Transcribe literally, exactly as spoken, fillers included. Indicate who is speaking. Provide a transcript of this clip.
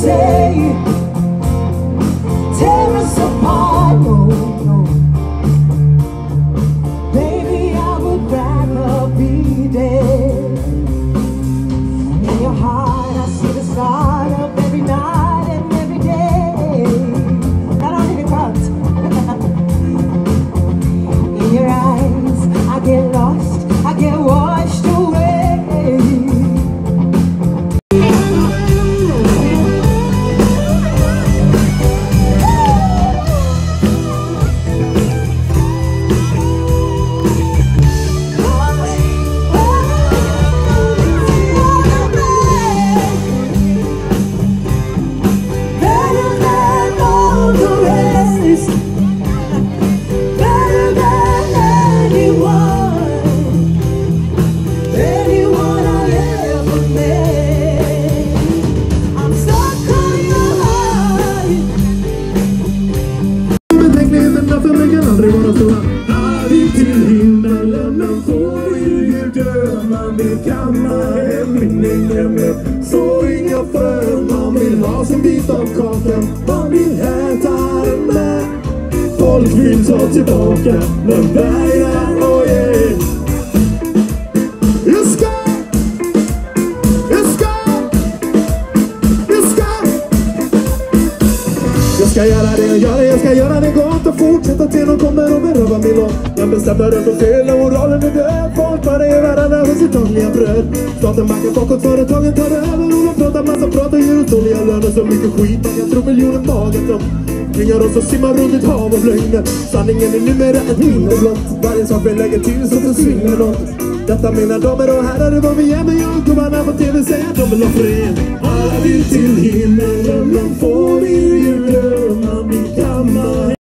Speaker 1: say, tear us apart, no, no. Baby, I would rather be dead. In your heart I see the start of every night and every day. I don't even cut. In your eyes I get lost, I get washed away.
Speaker 2: Så inga för man vill ha sin bit av kakan. Man vill äta den med. Folk vill ta tillbaka, men vägrar och ge. Jag ska, jag ska, jag ska. Jag ska göra det jag gör, jag ska göra det gott och fortsätta till de kommer och beröva min låt. Jag bestämmer rätt och fel och moralen är död. Folk bara är varandra hos sitt dagliga bröd. Staten backar bakåt, företagen tar över. Och de pratar massa prat och ger ut dåliga löner. Så mycket skit, man kan tro miljoner magen. De tvingar oss att simma runt ett hav av lögner. Sanningen är numera ett minne blott. Varje sak vi lägger till så försvinner något. Detta mina damer och herrar är vad vi är. Men jag gubbarna på tv säger att de vill ha fred. Alla vill till himmelen, men får vi ju glömma min kammare.